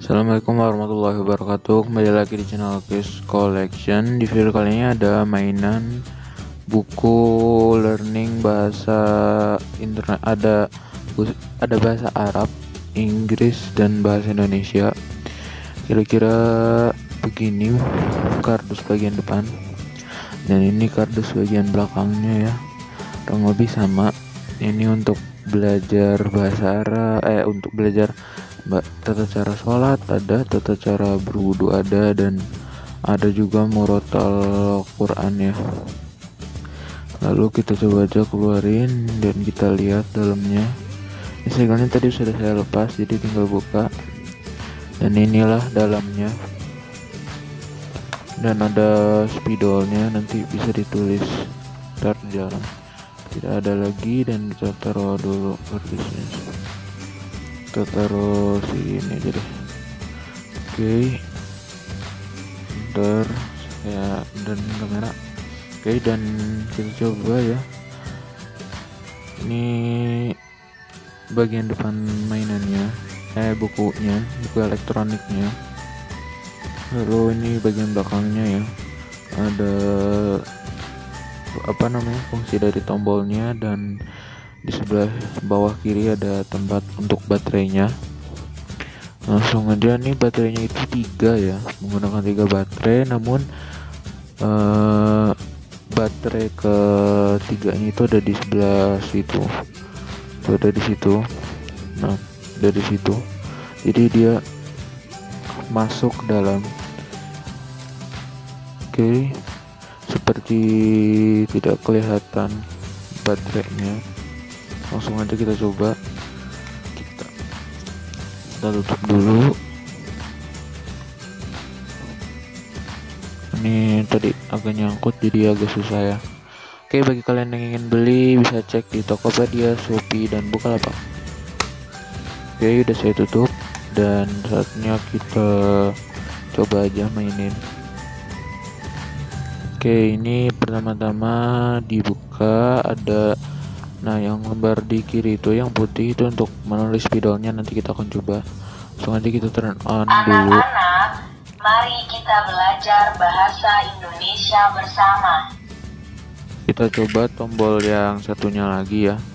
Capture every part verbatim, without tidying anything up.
Assalamualaikum warahmatullahi wabarakatuh. Kembali lagi di channel Kiss Collection. Di video kali ini ada mainan buku learning bahasa internet. Ada ada bahasa Arab, Inggris, dan bahasa Indonesia. Kira-kira begini kardus bagian depan, dan ini kardus bagian belakangnya ya. Kurang lebih sama. Ini untuk belajar bahasa Arab, eh untuk belajar tata cara sholat ada, tata cara berwudu ada, dan ada juga murotal Quran ya. Lalu kita coba aja keluarin dan kita lihat dalamnya. Ini segalanya tadi sudah saya lepas, jadi tinggal buka. Dan inilah dalamnya. Dan ada spidolnya, nanti bisa ditulis ntar di dalam. Tidak ada lagi, dan kita taruh dulu kardusnya. Kita taruh sini aja deh. Oke, ntar saya dan kamera. Oke, dan kita coba ya. Ini bagian depan mainannya, eh bukunya, buku elektroniknya. Lalu ini bagian belakangnya ya, ada apa namanya fungsi dari tombolnya, dan di sebelah bawah kiri ada tempat untuk baterainya. Langsung aja, nih baterainya itu tiga ya, menggunakan tiga baterai. Namun eh, baterai ketiganya itu ada di sebelah situ, itu ada di situ. Nah, dari situ, jadi dia masuk dalam. Oke, seperti tidak kelihatan baterainya. Langsung aja kita coba, kita, kita tutup dulu. Ini tadi agak nyangkut, jadi agak susah ya. Oke, bagi kalian yang ingin beli bisa cek di Tokopedia, Shopee, dan Bukalapak. Oke, udah saya tutup, dan saatnya kita coba aja mainin. Oke, ini pertama-tama dibuka, ada nah yang lembar di kiri itu yang putih itu untuk menulis spidolnya. Nanti kita akan coba. Langsung aja kita turn on dulu. Anak-anak, mari kita belajar bahasa Indonesia bersama. Kita coba tombol yang satunya lagi ya.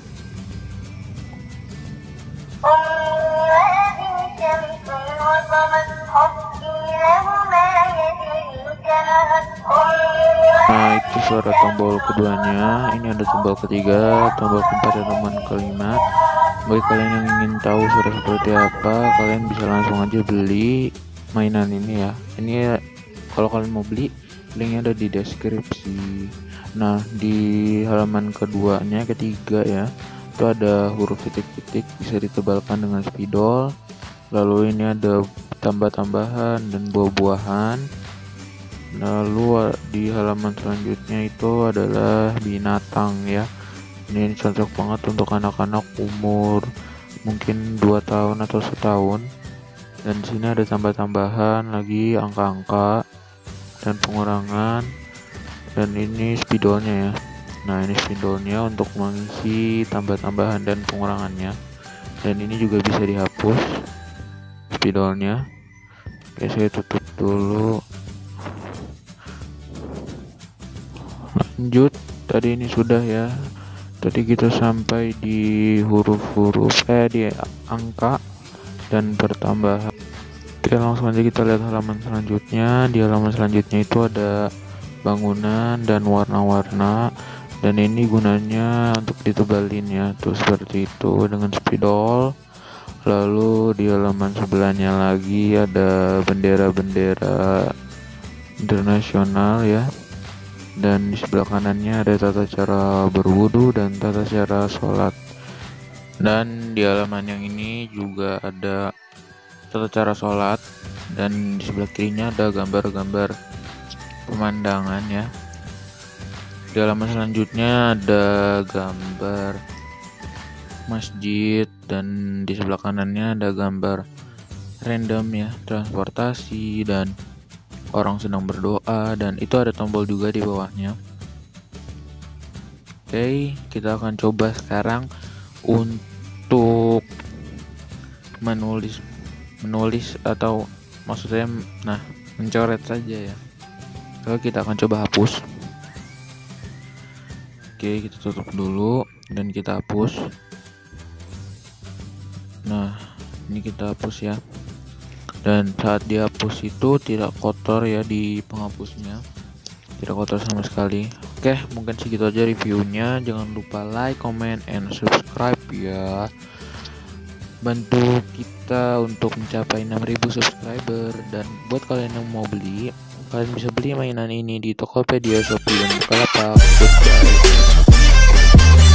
Nah, itu suara tombol keduanya. Ini ada tombol ketiga, tombol keempat, dan tombol kelima. Bagi kalian yang ingin tahu suara seperti apa, kalian bisa langsung aja beli mainan ini ya. Ini kalau kalian mau beli, linknya ada di deskripsi. Nah, di halaman keduanya, ketiga ya, itu ada huruf titik-titik, bisa ditebalkan dengan spidol. Lalu ini ada tambah-tambahan dan buah-buahan. Lalu di halaman selanjutnya itu adalah binatang ya. Ini cocok banget untuk anak-anak umur mungkin dua tahun atau setahun. Dan di sini ada tambah-tambahan lagi, angka-angka dan pengurangan. Dan ini spidolnya ya. Nah, ini spidolnya untuk mengisi tambah-tambahan dan pengurangannya. Dan ini juga bisa dihapus spidolnya. Oke, saya tutup dulu. Lanjut, tadi ini sudah ya. Tadi kita sampai di huruf-huruf eh di angka dan pertambahan. Oke, langsung aja kita lihat halaman selanjutnya. Di halaman selanjutnya itu ada bangunan dan warna-warna, dan ini gunanya untuk ditebalin ya, tuh seperti itu dengan spidol. Lalu di halaman sebelahnya lagi ada bendera-bendera internasional ya. Dan di sebelah kanannya ada tata cara berwudu dan tata cara sholat. Dan di halaman yang ini juga ada tata cara sholat, dan di sebelah kirinya ada gambar-gambar pemandangan ya. Di halaman selanjutnya ada gambar masjid, dan di sebelah kanannya ada gambar random ya, transportasi dan orang sedang berdoa, dan itu ada tombol juga di bawahnya. Oke, kita akan coba sekarang untuk menulis menulis atau maksudnya nah mencoret saja ya. Lalu kita akan coba hapus. Oke, kita tutup dulu dan kita hapus. Nah, ini kita hapus ya. Dan saat dihapus itu tidak kotor ya di penghapusnya. Tidak kotor sama sekali. Oke, mungkin segitu aja reviewnya. Jangan lupa like, comment, and subscribe ya. Bantu kita untuk mencapai enam ribu subscriber. Dan buat kalian yang mau beli, kalian bisa beli mainan ini di Tokopedia, Shopee, dan Bukalapak. Goodbye.